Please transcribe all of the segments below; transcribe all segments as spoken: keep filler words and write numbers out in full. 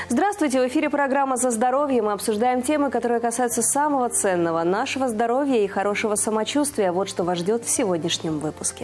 Здравствуйте! В эфире программа «За здоровье». Мы обсуждаем темы, которые касаются самого ценного – нашего здоровья и хорошего самочувствия. Вот что вас ждет в сегодняшнем выпуске.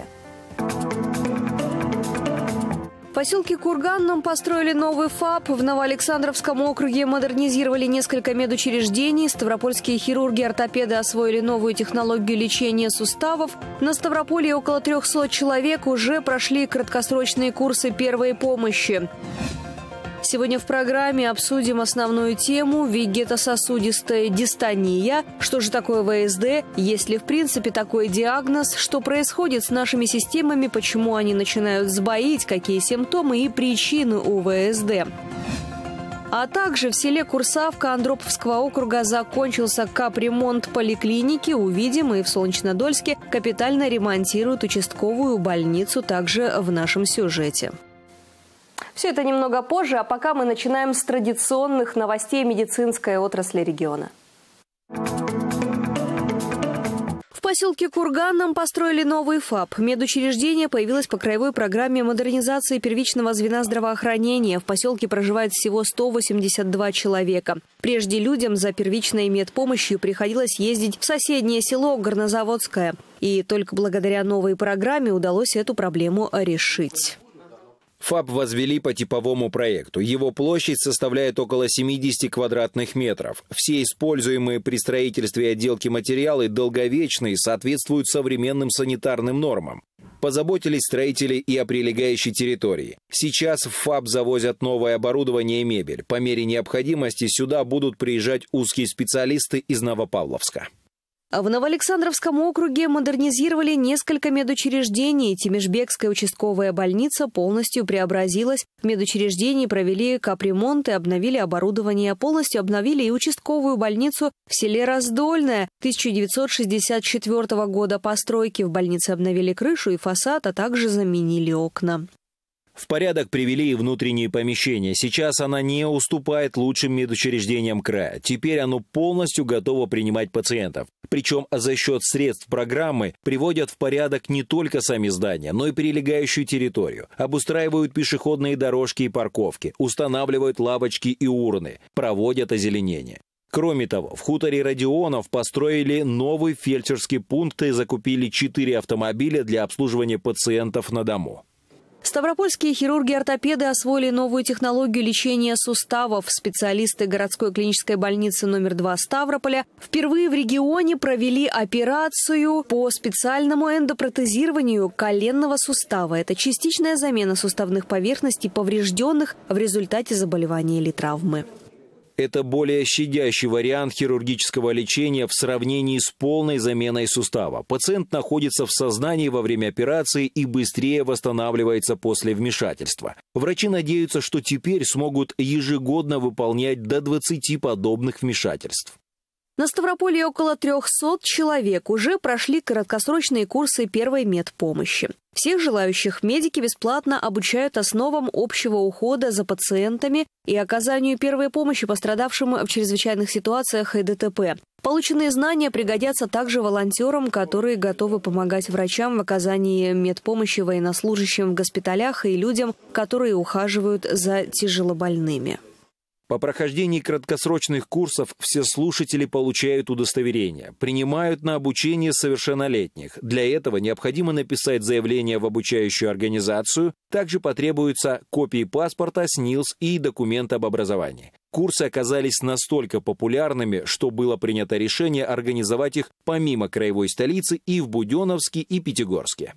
В поселке Курганном построили новый ФАП. В Новоалександровском округе модернизировали несколько медучреждений. Ставропольские хирурги-ортопеды освоили новую технологию лечения суставов. На Ставрополье около трехсот человек уже прошли краткосрочные курсы первой помощи. Сегодня в программе обсудим основную тему – вегетососудистая дистония. Что же такое ВСД? Есть ли в принципе такой диагноз? Что происходит с нашими системами? Почему они начинают сбоить? Какие симптомы и причины у ВСД? А также в селе Курсавка Андроповского округа закончился капремонт поликлиники. Увидим, и в Солнечнодольске капитально ремонтируют участковую больницу, также в нашем сюжете. Все это немного позже, а пока мы начинаем с традиционных новостей медицинской отрасли региона. В поселке Курганном построили новый ФАП. Медучреждение появилось по краевой программе модернизации первичного звена здравоохранения. В поселке проживает всего сто восемьдесят два человека. Прежде людям за первичной медпомощью приходилось ездить в соседнее село Горнозаводское. И только благодаря новой программе удалось эту проблему решить. ФАП возвели по типовому проекту. Его площадь составляет около семидесяти квадратных метров. Все используемые при строительстве и отделке материалы долговечные, соответствуют современным санитарным нормам. Позаботились строители и о прилегающей территории. Сейчас в ФАП завозят новое оборудование и мебель. По мере необходимости сюда будут приезжать узкие специалисты из Новопавловска. В Новоалександровском округе модернизировали несколько медучреждений. Тимишбекская участковая больница полностью преобразилась. В медучреждении провели капремонт и обновили оборудование. Полностью обновили и участковую больницу в селе Раздольное тысяча девятьсот шестьдесят четвёртого года постройки. В больнице обновили крышу и фасад, а также заменили окна. В порядок привели и внутренние помещения. Сейчас она не уступает лучшим медучреждениям края. Теперь оно полностью готово принимать пациентов. Причем за счет средств программы приводят в порядок не только сами здания, но и прилегающую территорию. Обустраивают пешеходные дорожки и парковки, устанавливают лавочки и урны, проводят озеленение. Кроме того, в хуторе Родионов построили новый фельдшерский пункт и закупили четыре автомобиля для обслуживания пациентов на дому. Ставропольские хирурги-ортопеды освоили новую технологию лечения суставов. Специалисты городской клинической больницы номер два Ставрополя впервые в регионе провели операцию по специальному эндопротезированию коленного сустава. Это частичная замена суставных поверхностей, поврежденных в результате заболевания или травмы. Это более щадящий вариант хирургического лечения в сравнении с полной заменой сустава. Пациент находится в сознании во время операции и быстрее восстанавливается после вмешательства. Врачи надеются, что теперь смогут ежегодно выполнять до двадцати подобных вмешательств. На Ставрополье около трехсот человек уже прошли краткосрочные курсы первой медпомощи. Всех желающих медики бесплатно обучают основам общего ухода за пациентами и оказанию первой помощи пострадавшим в чрезвычайных ситуациях и ДТП. Полученные знания пригодятся также волонтерам, которые готовы помогать врачам в оказании медпомощи военнослужащим в госпиталях и людям, которые ухаживают за тяжелобольными. По прохождении краткосрочных курсов все слушатели получают удостоверение, принимают на обучение совершеннолетних. Для этого необходимо написать заявление в обучающую организацию. Также потребуются копии паспорта, СНИЛС и документ об образовании. Курсы оказались настолько популярными, что было принято решение организовать их помимо краевой столицы и в Буденновске и Пятигорске.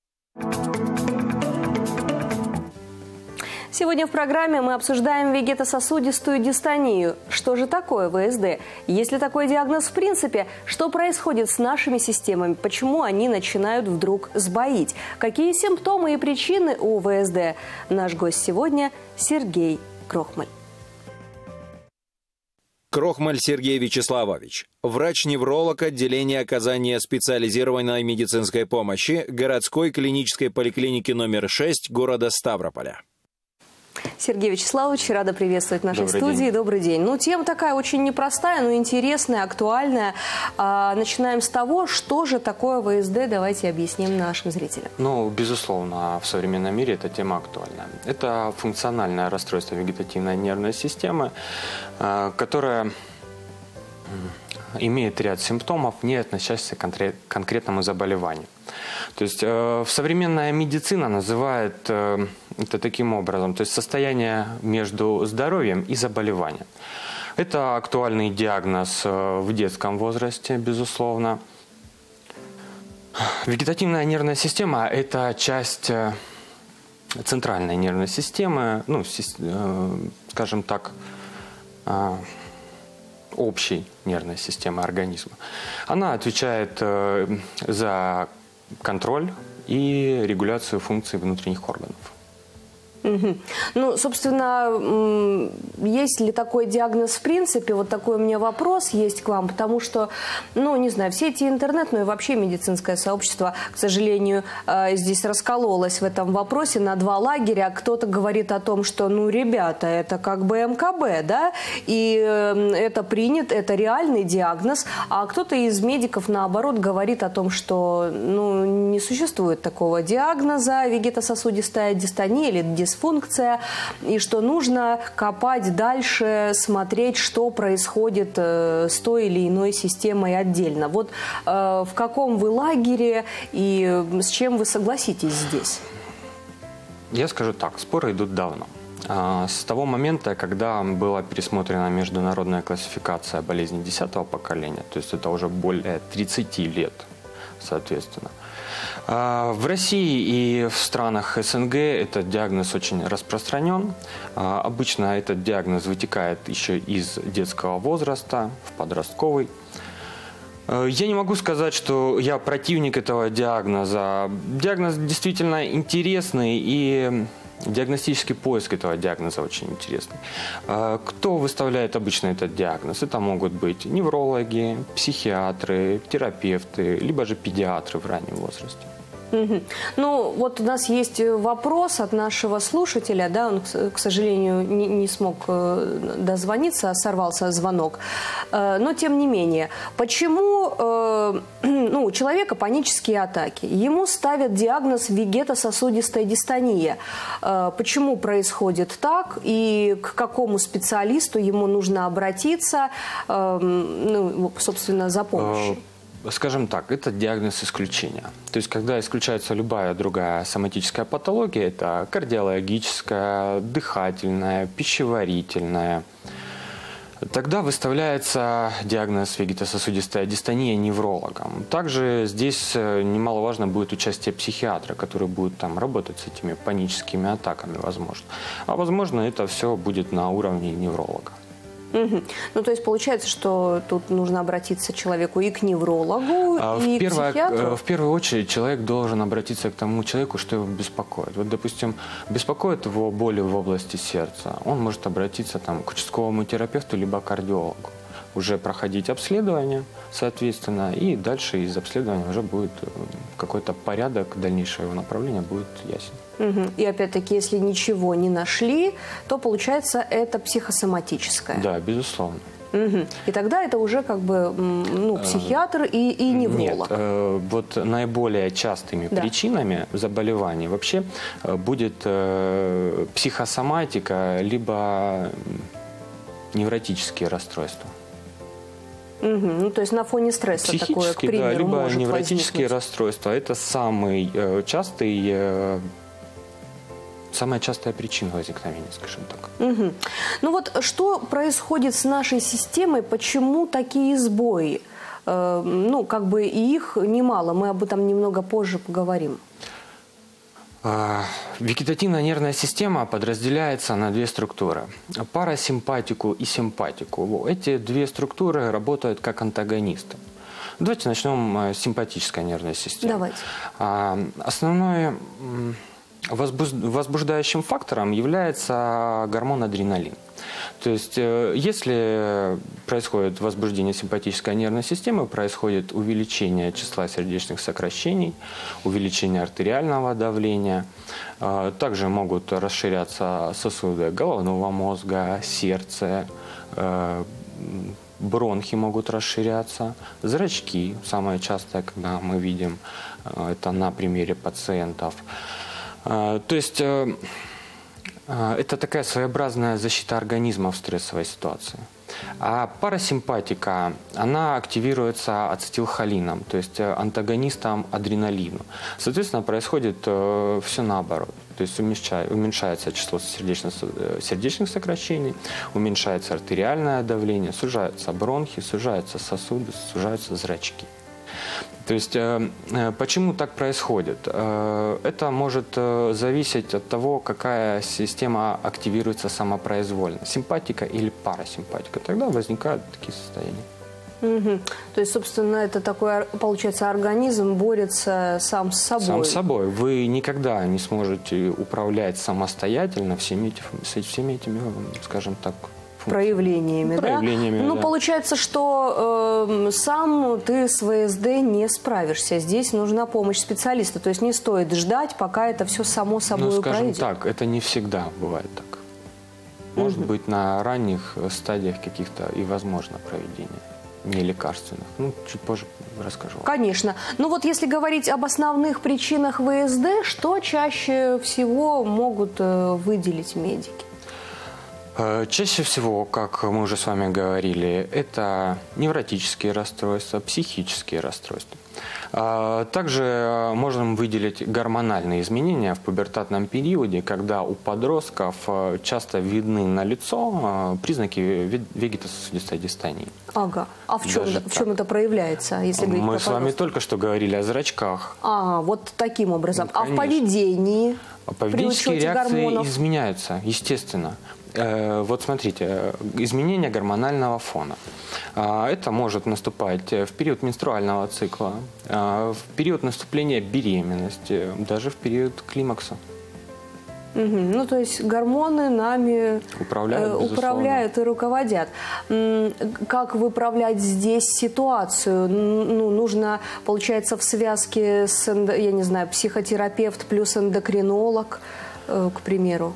Сегодня в программе мы обсуждаем вегетососудистую дистонию. Что же такое ВСД? Есть ли такой диагноз в принципе? Что происходит с нашими системами? Почему они начинают вдруг сбоить? Какие симптомы и причины у ВСД? Наш гость сегодня Сергей Крохмаль. Крохмаль Сергей Вячеславович, врач-невролог отделения оказания специализированной медицинской помощи городской клинической поликлиники номер шесть города Ставрополя. Сергей Вячеславович, рада приветствовать в нашей Добрый студии. день. Добрый день. Ну, тема такая очень непростая, но интересная, актуальная. А, начинаем с того, что же такое вэ эс дэ. Давайте объясним нашим зрителям. Ну, безусловно, в современном мире эта тема актуальна. Это функциональное расстройство вегетативной нервной системы, которое имеет ряд симптомов, не относящихся к конкретному заболеванию. То есть э, современная медицина называет э, это таким образом, то есть состояние между здоровьем и заболеванием. Это актуальный диагноз э, в детском возрасте, безусловно. Вегетативная нервная система – это часть э, центральной нервной системы, ну, э, скажем так, э, общей нервной системы организма. Она отвечает э, за контроль и регуляцию функций внутренних органов. Угу. Ну, собственно, есть ли такой диагноз в принципе? Вот такой у меня вопрос есть к вам, потому что, ну, не знаю, в сети интернет, ну и вообще медицинское сообщество, к сожалению, здесь раскололось в этом вопросе на два лагеря. Кто-то говорит о том, что, ну, ребята, это как бы эм ка бэ, да, и это принят, это реальный диагноз, а кто-то из медиков, наоборот, говорит о том, что, ну, не существует такого диагноза вегетососудистая дистония или дисфункция, функция, и что нужно копать дальше, смотреть, что происходит э, с той или иной системой отдельно. Вот э, в каком вы лагере и с чем вы согласитесь здесь? Я скажу так, споры идут давно. С того момента, когда была пересмотрена международная классификация болезней десятого поколения, то есть это уже более тридцати лет, соответственно. В России и в странах эс эн гэ этот диагноз очень распространен. Обычно этот диагноз вытекает еще из детского возраста, в подростковый. Я не могу сказать, что я противник этого диагноза. Диагноз действительно интересный, и диагностический поиск этого диагноза очень интересный. Кто выставляет обычно этот диагноз? Это могут быть неврологи, психиатры, терапевты, либо же педиатры в раннем возрасте. Угу. Ну, вот у нас есть вопрос от нашего слушателя, да, он, к сожалению, не, не смог дозвониться, сорвался звонок, но тем не менее, почему, ну, у человека панические атаки, ему ставят диагноз вегетососудистая дистония, почему происходит так и к какому специалисту ему нужно обратиться, ну, собственно, за помощью? Скажем так, это диагноз исключения. То есть, когда исключается любая другая соматическая патология, это кардиологическая, дыхательная, пищеварительная, тогда выставляется диагноз вегетососудистая дистония неврологом. Также здесь немаловажно будет участие психиатра, который будет там работать с этими паническими атаками, возможно. А возможно, это все будет на уровне невролога. Угу. Ну, то есть получается, что тут нужно обратиться человеку и к неврологу, а и в первое, к психиатру? В первую очередь человек должен обратиться к тому человеку, что его беспокоит. Вот, допустим, беспокоит его боли в области сердца. Он может обратиться там, к участковому терапевту либо кардиологу. Уже проходить обследование, соответственно, и дальше из обследования уже будет какой-то порядок дальнейшего его направления будет ясен. Угу. И опять-таки, если ничего не нашли, то получается это психосоматическое. Да, безусловно. Угу. И тогда это уже как бы, ну, психиатр и, и невролог. Нет, э, вот наиболее частыми да. причинами заболеваний вообще будет э, психосоматика, либо невротические расстройства. Угу. Ну, то есть на фоне стресса такое, к примеру, да, либо может невротические возникнуть. расстройства. Это самый э, частый, э, самая частая причина возникновения, скажем так. Угу. Ну вот что происходит с нашей системой, почему такие сбои? Э, ну, как бы и их немало, мы об этом немного позже поговорим. Вегетативная нервная система подразделяется на две структуры – парасимпатику и симпатику. Эти две структуры работают как антагонисты. Давайте начнем с симпатической нервной системы. Давайте. Основной возбуждающим фактором является гормон адреналин. То есть, если происходит возбуждение симпатической нервной системы, происходит увеличение числа сердечных сокращений, увеличение артериального давления. Также могут расширяться сосуды головного мозга, сердце, бронхи могут расширяться, зрачки, самое частое, когда мы видим это на примере пациентов. То есть это такая своеобразная защита организма в стрессовой ситуации. А парасимпатика, она активируется ацетилхолином, то есть антагонистом адреналину. Соответственно, происходит э, все наоборот. То есть уменьшается число сердечных, сердечных сокращений, уменьшается артериальное давление, сужаются бронхи, сужаются сосуды, сужаются зрачки. То есть, почему так происходит? Это может зависеть от того, какая система активируется самопроизвольно. Симпатика или парасимпатика. Тогда возникают такие состояния. Угу. То есть, собственно, это такой, получается, организм борется сам с собой. Сам с собой. Вы никогда не сможете управлять самостоятельно всеми, всеми этими, скажем так, проявлениями, проявлениями, да? да. Ну, получается, что э, сам ты с ВСД не справишься. Здесь нужна помощь специалиста. То есть не стоит ждать, пока это все само собой ну, скажем пройдет. так, это не всегда бывает так. Может угу. быть, на ранних стадиях каких-то и возможно проведение нелекарственных. Ну, чуть позже расскажу. Конечно. Ну вот если говорить об основных причинах ВСД, что чаще всего могут э, выделить медики? Чаще всего, как мы уже с вами говорили, это невротические расстройства, психические расстройства. Также можем выделить гормональные изменения в пубертатном периоде, когда у подростков часто видны на лицо признаки вегетососудистой дистонии. Ага. А в чем, в чем это проявляется? Если мы с вами только что говорили о зрачках. А, вот таким образом. Ну, а в поведении? Поведенческие реакции гормонов? изменяются, естественно. Вот смотрите, изменение гормонального фона. Это может наступать в период менструального цикла, в период наступления беременности, даже в период климакса. Угу. Ну, то есть гормоны нами управляют, управляют и руководят. Как выправлять здесь ситуацию? Ну, нужно, получается, в связке с, я не знаю, психотерапевт плюс эндокринолог, к примеру?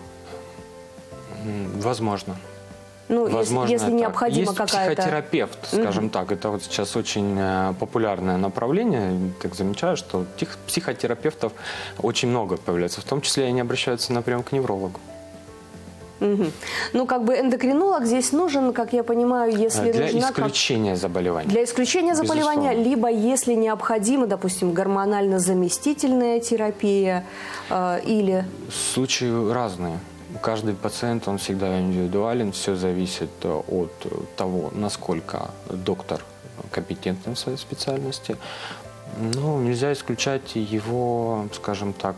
Возможно. Ну, Возможно, если, если необходима какая-то... какая-то... психотерапевт, скажем mm-hmm. так. Это вот сейчас очень популярное направление. Так замечаю, что тех психотерапевтов очень много появляется. В том числе они обращаются напрямую к неврологу. Угу. Ну, как бы эндокринолог здесь нужен, как я понимаю, если для нужна... исключения как... заболевания. Для исключения заболевания, безусловно. Либо если необходима, допустим, гормонально-заместительная терапия э, или... Случаи разные. Каждый пациент, он всегда индивидуален, все зависит от того, насколько доктор компетентен в своей специальности. Но нельзя исключать его, скажем так,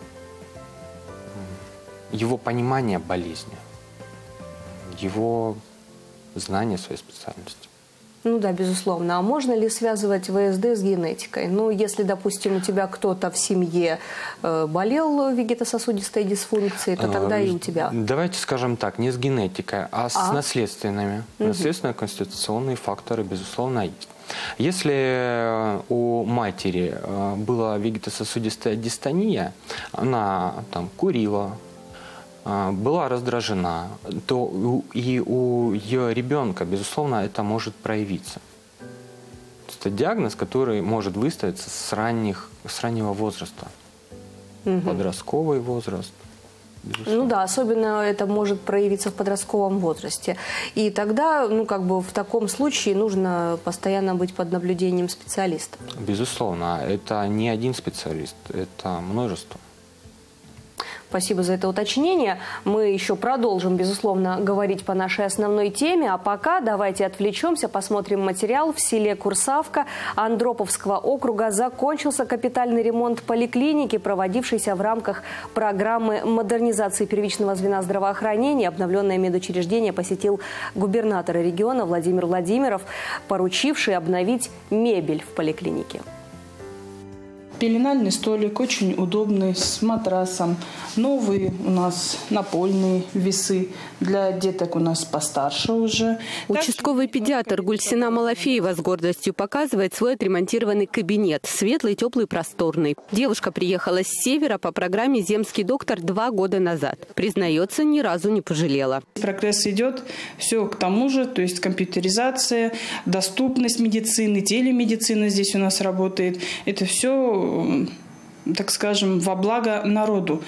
его понимание болезни, его знание своей специальности. Ну да, безусловно. А можно ли связывать ВСД с генетикой? Ну, если, допустим, у тебя кто-то в семье э, болел вегетососудистой дисфункцией, то тогда а, и у тебя. Давайте скажем так, не с генетикой, а с а? наследственными. Угу. Наследственные конституционные факторы, безусловно, есть. Если у матери была вегетососудистая дистония, она там курила, была раздражена, то и у ее ребенка, безусловно, это может проявиться. Это диагноз, который может выставиться с, ранних, с раннего возраста. Угу. Подростковый возраст. Безусловно. Ну да, особенно это может проявиться в подростковом возрасте. И тогда, ну как бы в таком случае нужно постоянно быть под наблюдением специалиста. Безусловно, это не один специалист, это множество. Спасибо за это уточнение. Мы еще продолжим, безусловно, говорить по нашей основной теме. А пока давайте отвлечемся, посмотрим материал. В селе Курсавка Андроповского округа закончился капитальный ремонт поликлиники, проводившийся в рамках программы модернизации первичного звена здравоохранения. Обновленное медучреждение посетил губернатор региона Владимир Владимиров, поручивший обновить мебель в поликлинике. Пеленальный столик очень удобный, с матрасом. Новые у нас напольные весы. Для деток у нас постарше уже. Участковый педиатр Гульсина Малафеева с гордостью показывает свой отремонтированный кабинет. Светлый, теплый, просторный. Девушка приехала с севера по программе «Земский доктор» два года назад. Признается, ни разу не пожалела. Прогресс идет, все к тому же, то есть компьютеризация, доступность медицины, телемедицина здесь у нас работает. Это все, так скажем, во благо народу.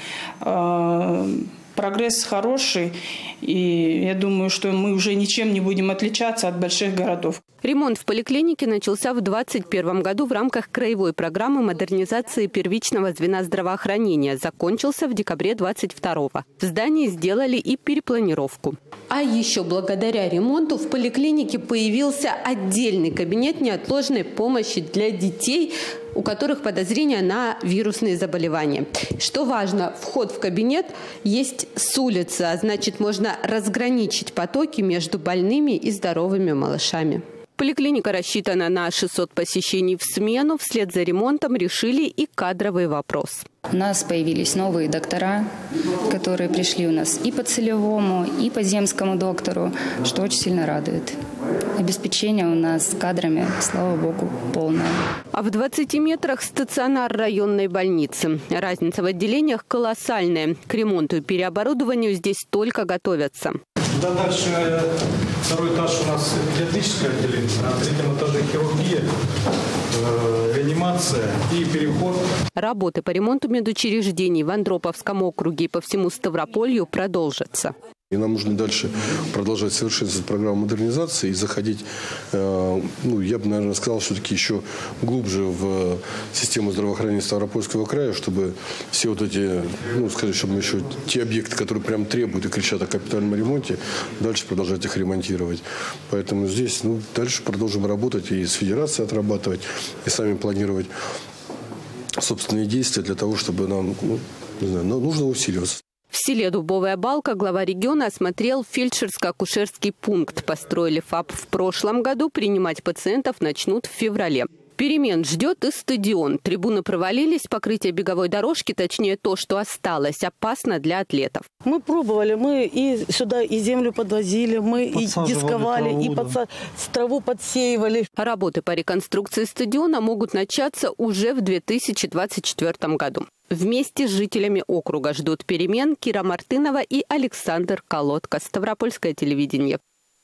Прогресс хороший, и я думаю, что мы уже ничем не будем отличаться от больших городов. Ремонт в поликлинике начался в двадцать первом году в рамках краевой программы модернизации первичного звена здравоохранения. Закончился в декабре двадцать второго. В здании сделали и перепланировку. А еще благодаря ремонту в поликлинике появился отдельный кабинет неотложной помощи для детей, у которых подозрения на вирусные заболевания. Что важно, вход в кабинет есть с улицы, а значит, можно разграничить потоки между больными и здоровыми малышами. Поликлиника рассчитана на шестьсот посещений в смену. Вслед за ремонтом решили и кадровый вопрос. У нас появились новые доктора, которые пришли у нас и по целевому, и по земскому доктору, что очень сильно радует. Обеспечение у нас кадрами, слава богу, полное. А в двадцати метрах стационар районной больницы. Разница в отделениях колоссальная. К ремонту и переоборудованию здесь только готовятся. Да, дальше второй этаж у нас педиатрическое отделение, на третьем этаже хирургия, э, реанимация и переход. Работы по ремонту медучреждений в Андроповском округе и по всему Ставрополью продолжатся. И нам нужно дальше продолжать совершенствовать программу модернизации и заходить, э, ну, я бы, наверное, сказал, все-таки еще глубже в систему здравоохранения Ставропольского края, чтобы все вот эти, ну, сказать, чтобы еще те объекты, которые прям требуют и кричат о капитальном ремонте, дальше продолжать их ремонтировать. Поэтому здесь, ну, дальше продолжим работать и с федерацией отрабатывать, и сами планировать собственные действия для того, чтобы нам, ну, не знаю, нужно усиливаться. В селе Дубовая Балка глава региона осмотрел фельдшерско-акушерский пункт. Построили ФАП в прошлом году, принимать пациентов начнут в феврале. Перемен ждет и стадион. Трибуны провалились, покрытие беговой дорожки, точнее то, что осталось, опасно для атлетов. Мы пробовали, мы и сюда и землю подвозили, мы и дисковали, траву, и подса... да. траву подсеивали. Работы по реконструкции стадиона могут начаться уже в две тысячи двадцать четвёртом году. Вместе с жителями округа ждут перемен Кира Мартынова и Александр Колодко. Ставропольское телевидение.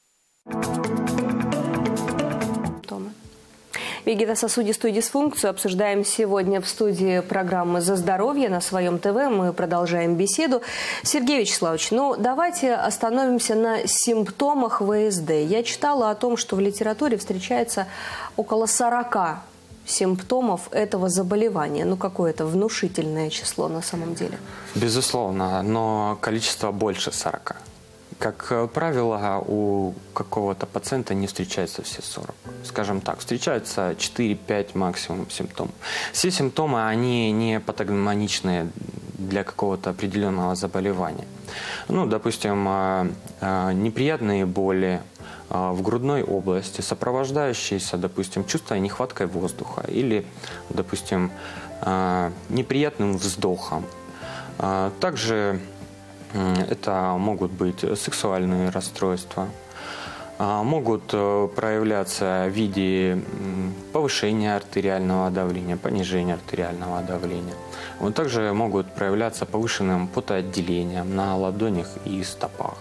Вегетососудистую дисфункцию обсуждаем сегодня в студии программы «За здоровье» на своем ТВ. Мы продолжаем беседу. Сергей Вячеславович, ну давайте остановимся на симптомах ВСД. Я читала о том, что в литературе встречается около сорока симптомов этого заболевания. Ну, какое-то внушительное число на самом деле. Безусловно, но количество больше сорока. Как правило, у какого-то пациента не встречается все сорок. Скажем так, встречаются четыре-пять максимум симптомов. Все симптомы, они не патогномоничные для какого-то определенного заболевания. Ну, допустим, неприятные боли в грудной области, сопровождающиеся, допустим, чувством нехваткой воздуха или, допустим, неприятным вздохом. Также это могут быть сексуальные расстройства, могут проявляться в виде повышения артериального давления, понижения артериального давления. Вот также могут проявляться повышенным потоотделением на ладонях и стопах.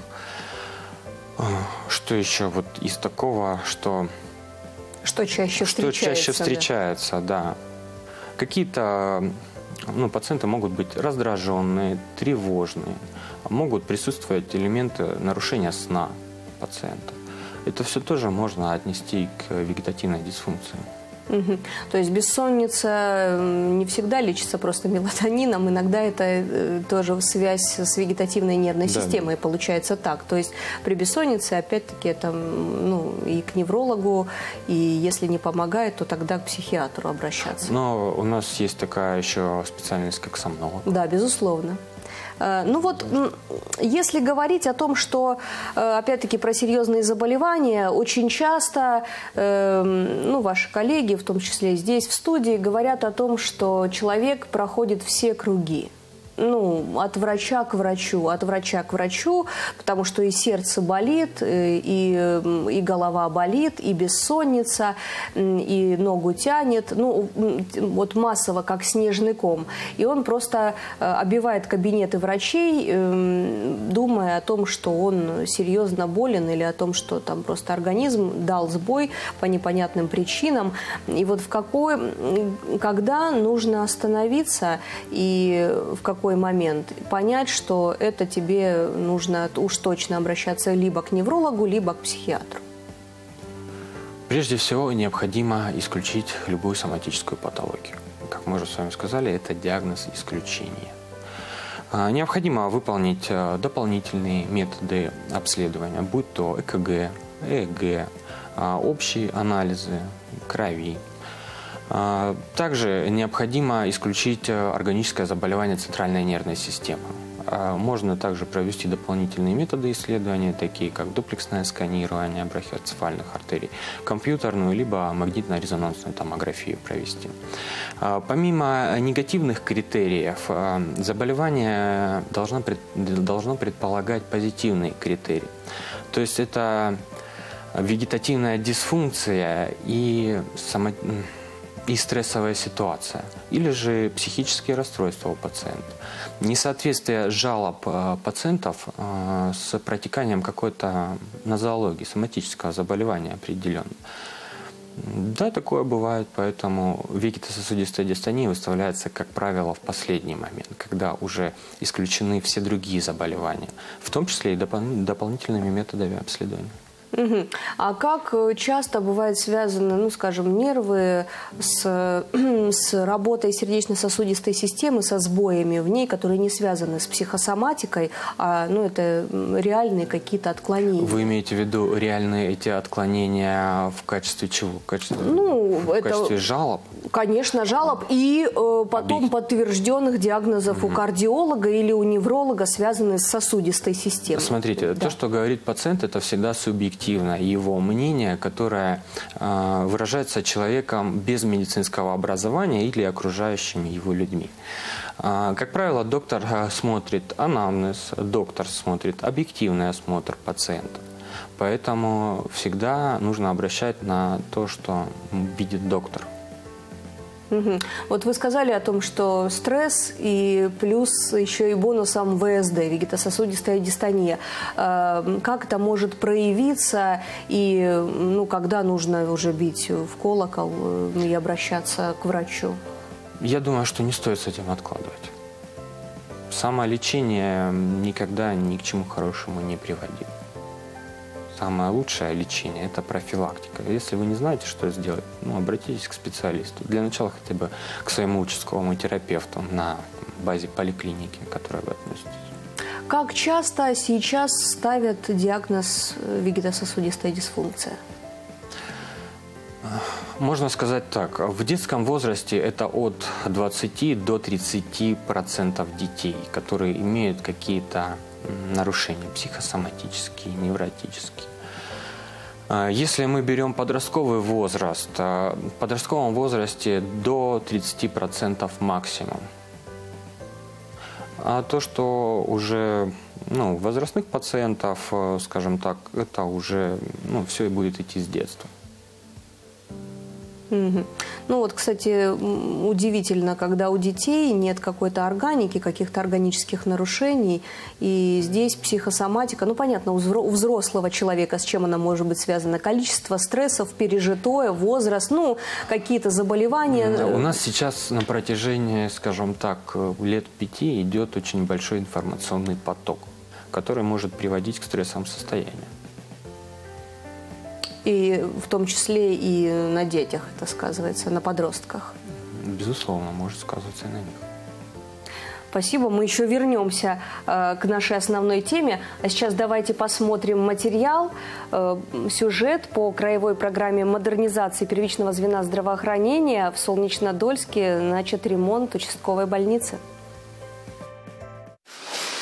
Что еще вот из такого, что... Что чаще что встречается? Что чаще встречается, да. да. Какие-то ну, пациенты могут быть раздраженные, тревожные. Могут присутствовать элементы нарушения сна пациента. Это все тоже можно отнести к вегетативной дисфункции. Угу. То есть бессонница не всегда лечится просто мелатонином, иногда это тоже связь с вегетативной нервной да, системой, да. Получается так. То есть при бессоннице, опять-таки, это ну, и к неврологу, и если не помогает, то тогда к психиатру обращаться. Но у нас есть такая еще специальность, как сомнолог. Да, безусловно. Ну вот, если говорить о том, что, опять-таки, про серьезные заболевания, очень часто, ну, ваши коллеги, в том числе здесь, в студии, говорят о том, что человек проходит все круги. Ну, от врача к врачу, от врача к врачу, потому что и сердце болит, и, и голова болит, и бессонница, и ногу тянет, ну, вот массово, как снежный ком. И он просто оббивает кабинеты врачей, думая о том, что он серьезно болен, или о том, что там просто организм дал сбой по непонятным причинам. И вот в какой, когда нужно остановиться и в какой какой момент понять, что это тебе нужно уж точно обращаться либо к неврологу, либо к психиатру? Прежде всего, необходимо исключить любую соматическую патологию. Как мы уже с вами сказали, это диагноз исключения. Необходимо выполнить дополнительные методы обследования, будь то ЭКГ, ЭЭГ, общие анализы крови. Также необходимо исключить органическое заболевание центральной нервной системы. Можно также провести дополнительные методы исследования, такие как дуплексное сканирование брахиоцефальных артерий, компьютерную либо магнитно-резонансную томографию провести. Помимо негативных критериев, заболевание должно, пред, должно предполагать позитивные критерии. То есть это вегетативная дисфункция и само... и стрессовая ситуация, или же психические расстройства у пациента. Несоответствие жалоб пациентов с протеканием какой-то нозологии, соматического заболевания определенно. Да, такое бывает, поэтому вегетососудистая дистония выставляется, как правило, в последний момент, когда уже исключены все другие заболевания, в том числе и допол- дополнительными методами обследования. Угу. А как часто бывают связаны, ну, скажем, нервы с, с работой сердечно-сосудистой системы, со сбоями в ней, которые не связаны с психосоматикой, а, ну, это реальные какие-то отклонения? Вы имеете в виду реальные эти отклонения в качестве чего? В качестве, ну, в это, качестве жалоб? Конечно, жалоб и э, потом подтвержденных диагнозов угу. у кардиолога или у невролога, связанных с сосудистой системой. Смотрите, да. то, что говорит пациент, это всегда субъективно. Его мнение, которое э, выражается человеком без медицинского образования или окружающими его людьми. Э, как правило, доктор э, смотрит анамнез, доктор смотрит объективный осмотр пациента. Поэтому всегда нужно обращать на то, что видит доктор. Угу. Вот вы сказали о том, что стресс и плюс еще и бонусом ВСД, вегетососудистая дистония. Как это может проявиться и ну, когда нужно уже бить в колокол и обращаться к врачу? Я думаю, что не стоит с этим откладывать. Самолечение никогда ни к чему хорошему не приводит. Самое лучшее лечение – это профилактика. Если вы не знаете, что сделать, ну, обратитесь к специалисту. Для начала хотя бы к своему участковому терапевту на базе поликлиники, к которой вы относитесь. Как часто сейчас ставят диагноз вегетососудистая дисфункция? Можно сказать так. В детском возрасте это от двадцати до тридцати процентов детей, которые имеют какие-то нарушения психосоматические, невротические. Если мы берем подростковый возраст, в подростковом возрасте до тридцати процентов максимум. А то, что уже ну, возрастных пациентов, скажем так, это уже ну, все будет идти с детства. Угу. Ну вот, кстати, удивительно, когда у детей нет какой-то органики, каких-то органических нарушений, и здесь психосоматика, ну понятно, у взрослого человека с чем она может быть связана, количество стрессов, пережитое, возраст, ну какие-то заболевания. У нас сейчас на протяжении, скажем так, лет пяти идет очень большой информационный поток, который может приводить к стрессовым состояниям. И в том числе и на детях это сказывается, на подростках. Безусловно, может сказываться и на них. Спасибо. Мы еще вернемся э, к нашей основной теме. А сейчас давайте посмотрим материал, э, сюжет по краевой программе модернизации первичного звена здравоохранения. В Солнечнодольске начат ремонт участковой больницы.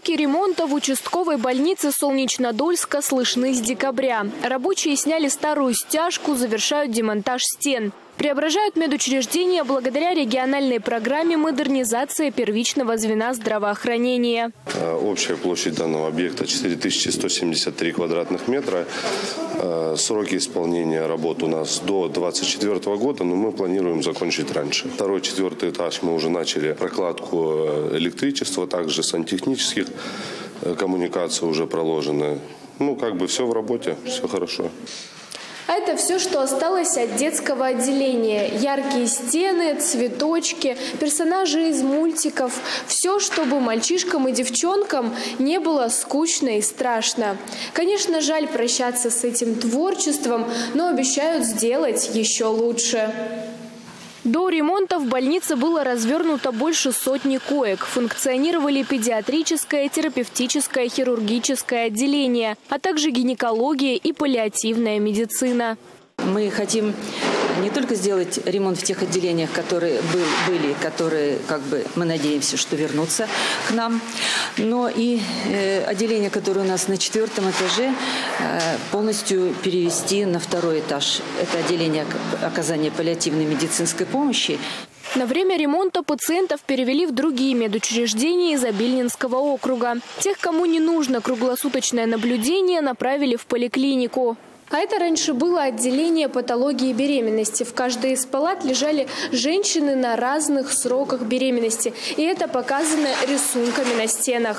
Звуки ремонта в участковой больнице Солнечнодольска слышны с декабря. Рабочие сняли старую стяжку, завершают демонтаж стен. Преображают медучреждения благодаря региональной программе модернизации первичного звена здравоохранения. Общая площадь данного объекта четыре тысячи сто семьдесят три квадратных метра. Сроки исполнения работ у нас до двадцать четвёртого года, но мы планируем закончить раньше. Второй, четвертый этаж мы уже начали прокладку электричества, также сантехнических коммуникаций уже проложены. Ну, как бы все в работе, все хорошо. А это все, что осталось от детского отделения. Яркие стены, цветочки, персонажи из мультиков. Все, чтобы мальчишкам и девчонкам не было скучно и страшно. Конечно, жаль прощаться с этим творчеством, но обещают сделать еще лучше. До ремонта в больнице было развернуто больше сотни коек. Функционировали педиатрическое, терапевтическое, хирургическое отделение, а также гинекология и паллиативная медицина. Мы хотим не только сделать ремонт в тех отделениях, которые был, были, которые, как бы, мы надеемся, что вернутся к нам, но и э, отделения, которые у нас на четвертом этаже, э, полностью перевести на второй этаж. Это отделение оказания паллиативной медицинской помощи. На время ремонта пациентов перевели в другие медучреждения из Обильнинского округа. Тех, кому не нужно круглосуточное наблюдение, направили в поликлинику. А это раньше было отделение патологии беременности. В каждой из палат лежали женщины на разных сроках беременности. И это показано рисунками на стенах.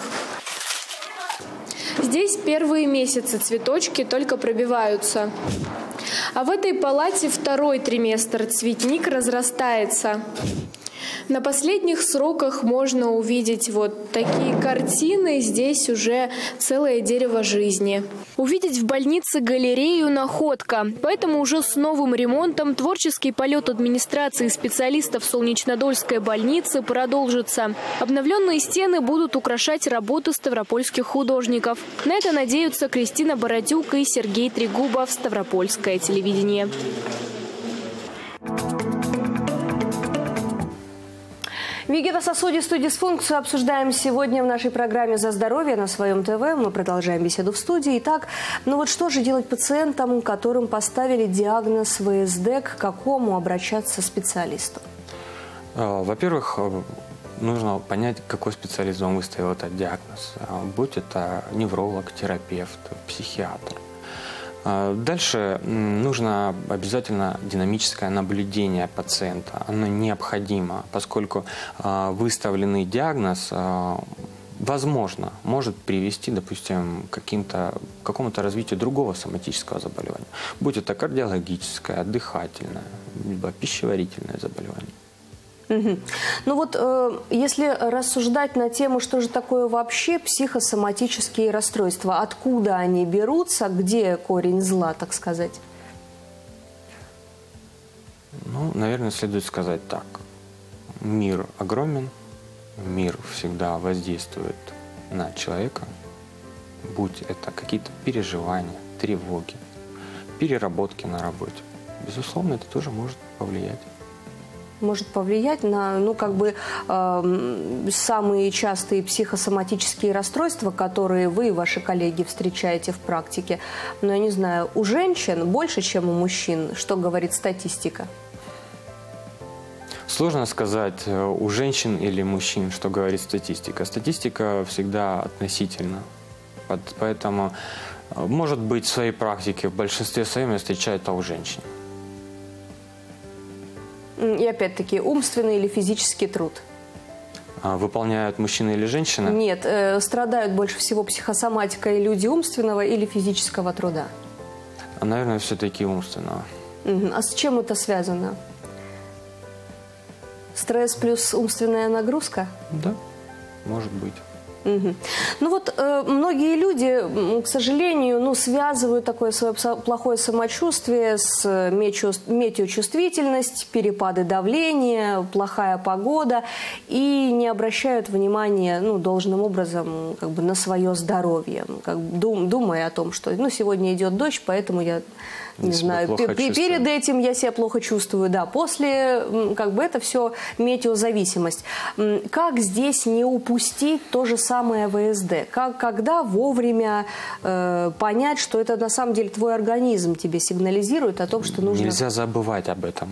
Здесь первые месяцы цветочки только пробиваются. А в этой палате второй триместр. Цветник разрастается. На последних сроках можно увидеть вот такие картины. Здесь уже целое дерево жизни. Увидеть в больнице галерею – находка. Поэтому уже с новым ремонтом творческий полет администрации и специалистов Солнечнодольской больницы продолжится. Обновленные стены будут украшать работы ставропольских художников. На это надеются Кристина Бородюк и Сергей Трегубов. Ставропольское телевидение. Вегетососудистую дисфункцию обсуждаем сегодня в нашей программе «За здоровье» на своем ТВ. Мы продолжаем беседу в студии. Итак, ну вот что же делать пациентам, которым поставили диагноз ВСД, к какому обращаться специалисту? Во-первых, нужно понять, какой специалист вам выставил этот диагноз. Будь это невролог, терапевт, психиатр. Дальше нужно обязательно динамическое наблюдение пациента. Оно необходимо, поскольку выставленный диагноз, возможно, может привести, допустим, к какому-то развитию другого соматического заболевания. Будь это кардиологическое, дыхательное, либо пищеварительное заболевание. Угу. Ну вот, э, если рассуждать на тему, что же такое вообще психосоматические расстройства, откуда они берутся, где корень зла, так сказать? Ну, наверное, следует сказать так. Мир огромен, мир всегда воздействует на человека, будь это какие-то переживания, тревоги, переработки на работе. Безусловно, это тоже может повлиять. Может повлиять на, ну, как бы, э, самые частые психосоматические расстройства, которые вы и ваши коллеги встречаете в практике. Но я не знаю, у женщин больше, чем у мужчин, что говорит статистика? Сложно сказать, у женщин или мужчин, что говорит статистика. Статистика всегда относительна. Поэтому, может быть, в своей практике в большинстве своем я встречаю это у женщин. И опять-таки, умственный или физический труд? Выполняют мужчины или женщины? Нет, э, страдают больше всего психосоматикой люди умственного или физического труда? Наверное, все-таки умственного. Угу. А с чем это связано? Стресс плюс умственная нагрузка? Да, может быть. Угу. Ну вот э, многие люди, к сожалению, ну, связывают такое свое плохое самочувствие с метеочувствительность, перепады давления, плохая погода и не обращают внимания, ну, должным образом, как бы, на свое здоровье, как бы, дум, думая о том, что, ну, сегодня идет дождь, поэтому я не знаю, перед этим я себя плохо чувствую, да, после, как бы это все метеозависимость. Как здесь не упустить то же самое вэ эс дэ? Как, когда вовремя э, понять, что это на самом деле твой организм тебе сигнализирует о том, что нужно... Нельзя забывать об этом.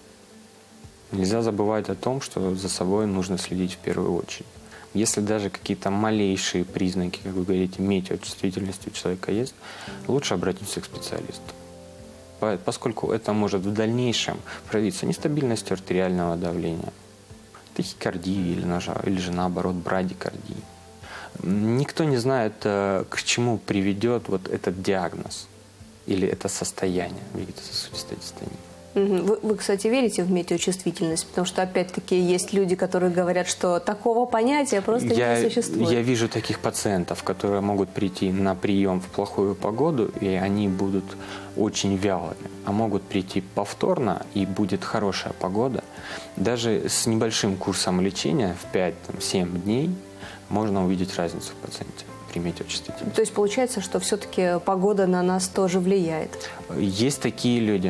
Нельзя забывать о том, что за собой нужно следить в первую очередь. Если даже какие-то малейшие признаки, как вы говорите, метеочувствительности у человека есть, лучше обратиться к специалисту. Поскольку это может в дальнейшем проявиться нестабильностью артериального давления, тахикардией или, или же наоборот брадикардией. Никто не знает, к чему приведет вот этот диагноз или это состояние вегетососудистой дистонии. Вы, вы, кстати, верите в метеочувствительность? Потому что, опять-таки, есть люди, которые говорят, что такого понятия просто я, не существует. Я вижу таких пациентов, которые могут прийти на прием в плохую погоду, и они будут очень вялыми. А могут прийти повторно, и будет хорошая погода. Даже с небольшим курсом лечения в пять-семь дней можно увидеть разницу в пациенте при метеочувствительности. То есть получается, что все-таки погода на нас тоже влияет? Есть такие люди.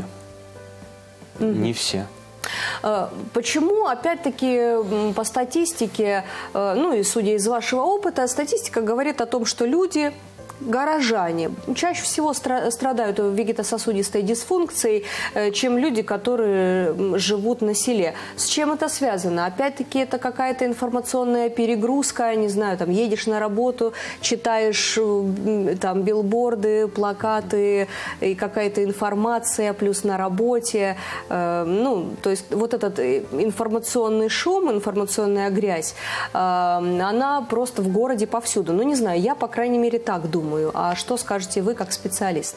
Не все. Почему, опять-таки, по статистике, ну и судя из вашего опыта, статистика говорит о том, что люди, горожане, чаще всего страдают вегетососудистой дисфункцией, чем люди, которые живут на селе. С чем это связано? Опять-таки, это какая-то информационная перегрузка, не знаю, там, едешь на работу, читаешь там билборды, плакаты и какая-то информация, плюс на работе. Ну, то есть вот этот информационный шум, информационная грязь, она просто в городе повсюду. Ну, не знаю, я, по крайней мере, так думаю. А что скажете вы как специалист?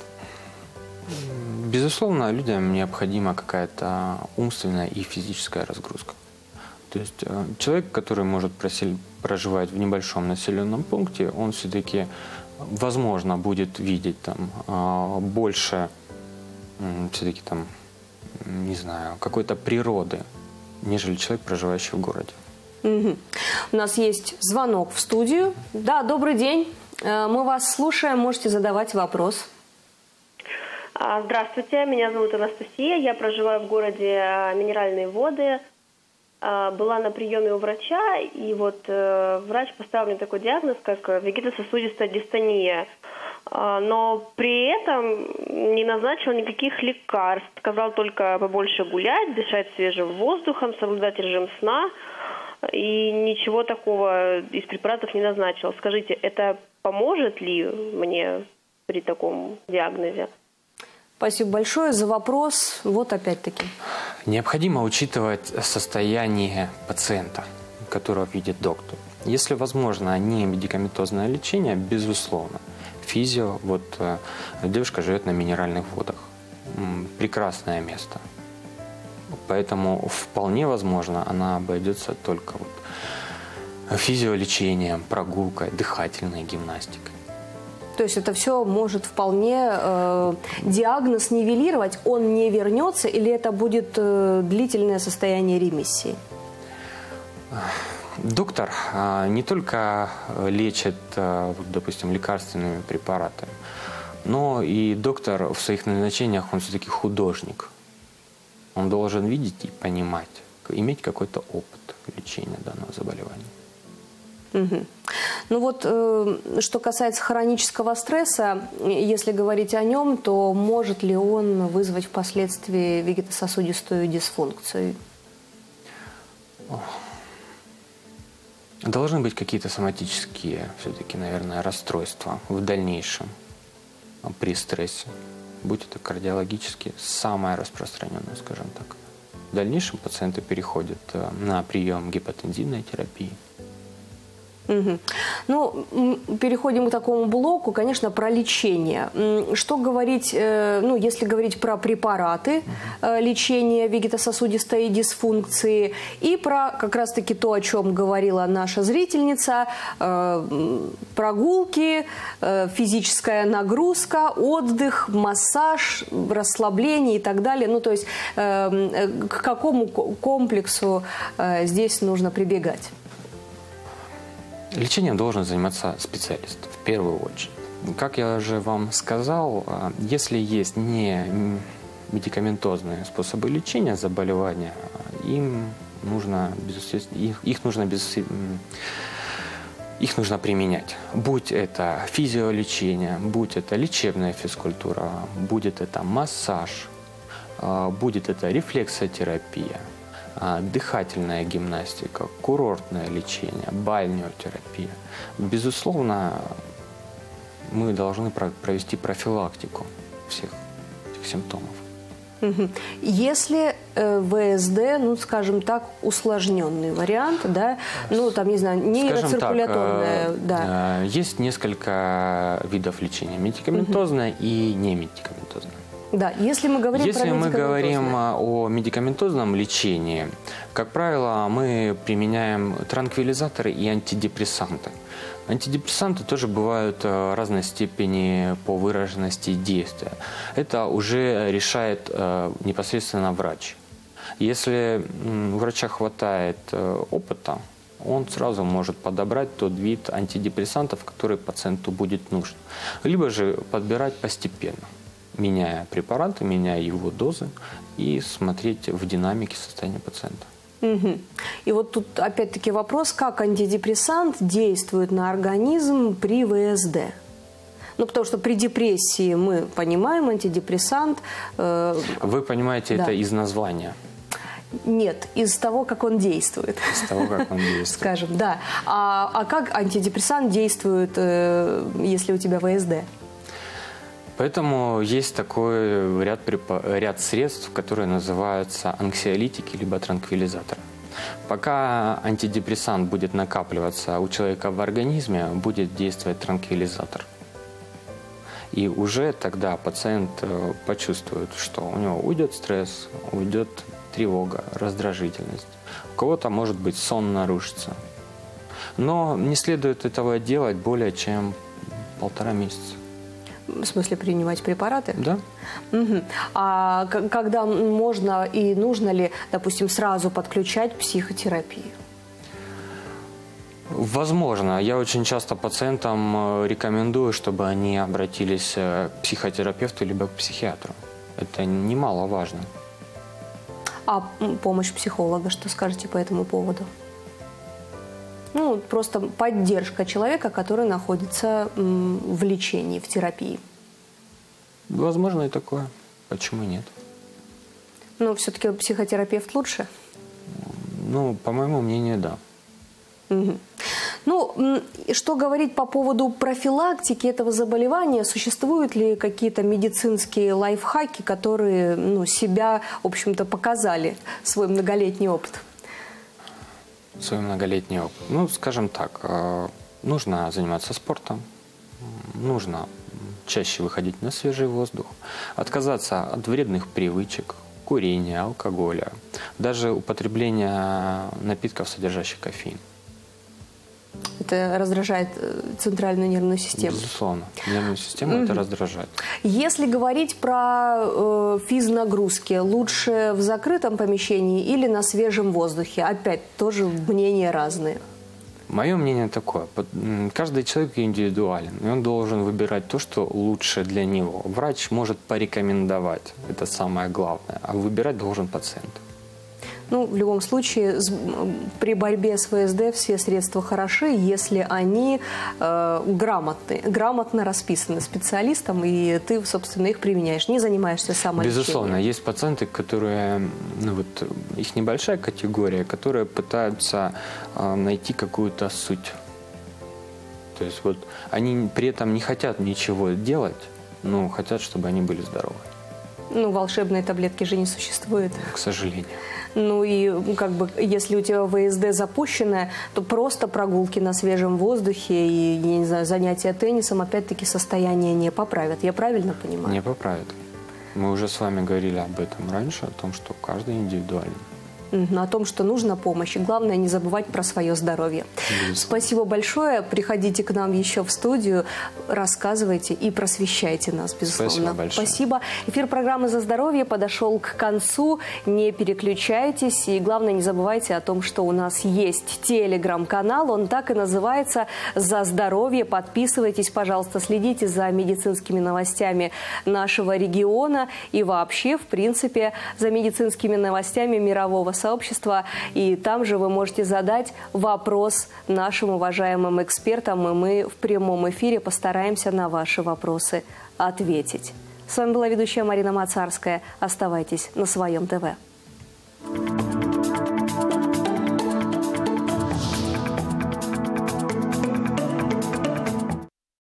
Безусловно, людям необходима какая-то умственная и физическая разгрузка. То есть человек, который может проживать в небольшом населенном пункте, он все-таки, возможно, будет видеть там больше, все-таки там, не знаю, какой-то природы, нежели человек, проживающий в городе. Угу. У нас есть звонок в студию. Да, добрый день. Мы вас слушаем, можете задавать вопрос. Здравствуйте, меня зовут Анастасия, я проживаю в городе Минеральные Воды. Была на приеме у врача, и вот врач поставил мне такой диагноз, как вегетососудистая дистония. Но при этом не назначил никаких лекарств, сказал только побольше гулять, дышать свежим воздухом, соблюдать режим сна. И ничего такого из препаратов не назначил. Скажите, это поможет ли мне при таком диагнозе? Спасибо большое за вопрос. Вот опять-таки. Необходимо учитывать состояние пациента, которого видит доктор. Если возможно не медикаментозное лечение, безусловно. Физио, вот девушка живет на Минеральных Водах. Прекрасное место. Поэтому вполне возможно она обойдется только вот физиолечением, прогулкой, дыхательной гимнастикой. То есть это все может вполне э, диагноз нивелировать, он не вернется, или это будет э, длительное состояние ремиссии? Доктор э, не только лечит, э, допустим, лекарственными препаратами, но и доктор в своих назначениях, он все-таки художник. Он должен видеть и понимать, иметь какой-то опыт лечения данного заболевания. Угу. Ну вот, э, что касается хронического стресса, если говорить о нем, то может ли он вызвать впоследствии вегетососудистую дисфункцию? Должны быть какие-то соматические, все-таки, наверное, расстройства в дальнейшем при стрессе. Будь это кардиологически, самое распространенное, скажем так. В дальнейшем пациенты переходят на прием гипотензивной терапии. Угу. Ну, переходим к такому блоку, конечно, про лечение. Что говорить, ну, если говорить про препараты лечения вегетососудистой дисфункции и про как раз-таки то, о чем говорила наша зрительница, прогулки, физическая нагрузка, отдых, массаж, расслабление и так далее. Ну, то есть к какому комплексу здесь нужно прибегать? Лечением должен заниматься специалист в первую очередь. Как я уже вам сказал, если есть не медикаментозные способы лечения заболевания, им нужно, их, их нужно без, их нужно применять. Будь это физиолечение, будь это лечебная физкультура, будет это массаж, будет это рефлексотерапия, дыхательная гимнастика, курортное лечение, бальнеотерапия. Безусловно, мы должны провести профилактику всех этих симптомов. Если э, ВСД, ну, скажем так, усложненный вариант, да, ну, там, не знаю, нейроциркуляторная, так, э, да. Э, есть несколько видов лечения, медикаментозное угу. и немедикаментозное. Да, если мы говорим если про мы говорим о медикаментозном лечении, как правило, мы применяем транквилизаторы и антидепрессанты. Антидепрессанты тоже бывают разной степени по выраженности действия. Это уже решает э, непосредственно врач. Если у врача хватает э, опыта, он сразу может подобрать тот вид антидепрессантов, который пациенту будет нужен. Либо же подбирать постепенно, меняя препараты, меняя его дозы и смотреть в динамике состояния пациента. Угу. И вот тут опять-таки вопрос, как антидепрессант действует на организм при ВСД? Ну, потому что при депрессии мы понимаем, антидепрессант... Э, Вы понимаете да. это из названия? Нет, из того, как он действует. Из того, как он действует. Скажем, да. А, а как антидепрессант действует, э, если у тебя ВСД? Поэтому есть такой ряд, ряд средств, которые называются анксиолитики либо транквилизаторы. Пока антидепрессант будет накапливаться у человека в организме, будет действовать транквилизатор. И уже тогда пациент почувствует, что у него уйдет стресс, уйдет тревога, раздражительность. У кого-то, может быть, сон нарушится. Но не следует этого делать более чем полтора месяца. В смысле, принимать препараты? Да. Угу. А когда можно и нужно ли, допустим, сразу подключать психотерапию? Возможно. Я очень часто пациентам рекомендую, чтобы они обратились к психотерапевту либо к психиатру. Это немаловажно. А помощь психолога, что скажете по этому поводу? Ну, просто поддержка человека, который находится в лечении, в терапии. Возможно и такое. Почему нет? Но все-таки психотерапевт лучше? Ну, по моему мнению, да. Угу. Ну, что говорить по поводу профилактики этого заболевания? Существуют ли какие-то медицинские лайфхаки, которые, ну, себя, в общем-то, показали, свой многолетний опыт? Свой многолетний опыт. Ну, скажем так, нужно заниматься спортом, нужно чаще выходить на свежий воздух, отказаться от вредных привычек, курения, алкоголя, даже употребления напитков, содержащих кофеин. Это раздражает центральную нервную систему? Безусловно. Нервную систему mm-hmm. это раздражает. Если говорить про э, физнагрузки, лучше в закрытом помещении или на свежем воздухе? Опять тоже мнения разные. Мое мнение такое. Каждый человек индивидуален, и он должен выбирать то, что лучше для него. Врач может порекомендовать, это самое главное, а выбирать должен пациент. Ну, в любом случае, при борьбе с ВСД все средства хороши, если они э, грамотны, грамотно расписаны специалистом, и ты, собственно, их применяешь, не занимаешься самолечением. Безусловно, есть пациенты, которые, ну вот, их небольшая категория, которые пытаются э, найти какую-то суть. То есть вот они при этом не хотят ничего делать, но хотят, чтобы они были здоровы. Ну, волшебной таблетки же не существует. К сожалению. Ну и как бы, если у тебя ВСД запущенное, то просто прогулки на свежем воздухе и, я не знаю, занятия теннисом опять-таки состояние не поправят. Я правильно понимаю? Не поправят. Мы уже с вами говорили об этом раньше, о том, что каждый индивидуален. о том, что нужна помощь. И главное, не забывать про свое здоровье. Спасибо большое. Приходите к нам еще в студию, рассказывайте и просвещайте нас, безусловно. Спасибо большое. Спасибо. Эфир программы «За здоровье» подошел к концу. Не переключайтесь. И главное, не забывайте о том, что у нас есть телеграм-канал. Он так и называется «За здоровье». Подписывайтесь, пожалуйста, следите за медицинскими новостями нашего региона и вообще, в принципе, за медицинскими новостями мирового сообщества. И там же вы можете задать вопрос нашим уважаемым экспертам, и мы в прямом эфире постараемся на ваши вопросы ответить. С вами была ведущая Марина Мацарская. Оставайтесь на своем ТВ.